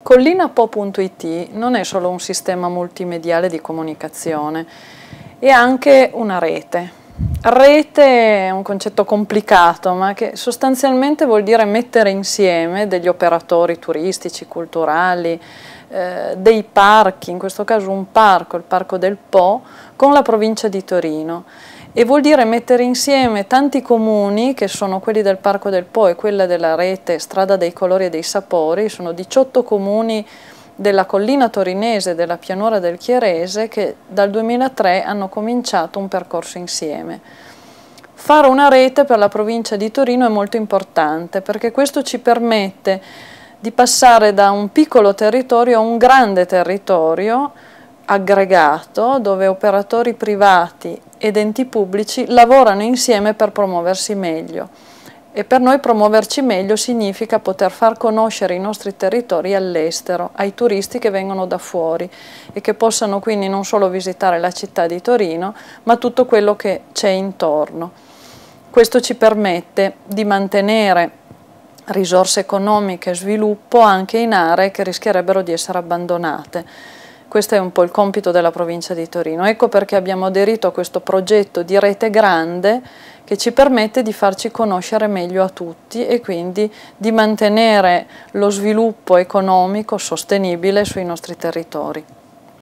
Collinapo.it non è solo un sistema multimediale di comunicazione, è anche una rete. Rete è un concetto complicato, ma che sostanzialmente vuol dire mettere insieme degli operatori turistici, culturali, dei parchi, in questo caso un parco, il Parco del Po, con la provincia di Torino. E vuol dire mettere insieme tanti comuni, che sono quelli del Parco del Po e quella della rete Strada dei Colori e dei Sapori, sono 18 comuni della collina torinese e della pianura del Chierese che dal 2003 hanno cominciato un percorso insieme. Fare una rete per la provincia di Torino è molto importante perché questo ci permette di passare da un piccolo territorio a un grande territorio aggregato dove operatori privati ed enti pubblici lavorano insieme per promuoversi meglio. E per noi promuoverci meglio significa poter far conoscere i nostri territori all'estero, ai turisti che vengono da fuori e che possano quindi non solo visitare la città di Torino, ma tutto quello che c'è intorno. Questo ci permette di mantenere risorse economiche e sviluppo anche in aree che rischierebbero di essere abbandonate. Questo è un po' il compito della provincia di Torino. Ecco perché abbiamo aderito a questo progetto di rete grande che ci permette di farci conoscere meglio a tutti e quindi di mantenere lo sviluppo economico sostenibile sui nostri territori.